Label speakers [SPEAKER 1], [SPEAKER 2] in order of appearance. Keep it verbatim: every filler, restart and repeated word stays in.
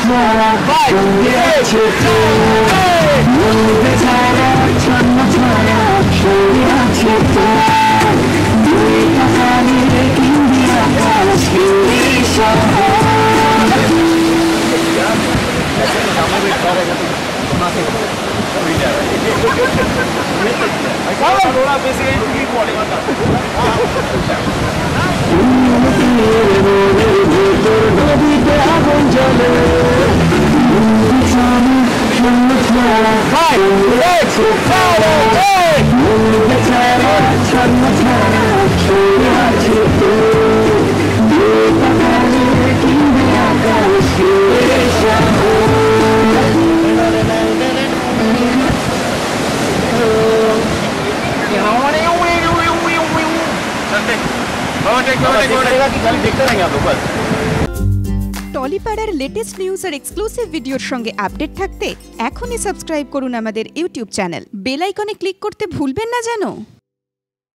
[SPEAKER 1] টলিপাড়ার latest news আর exclusive ভিডিওর সঙ্গে আপডেট থাকতে এখনই সাবস্ক্রাইব করুন আমাদের ইউটিউব চ্যানেল। বেল আইকনে ক্লিক করতে ভুলবেন না যেন।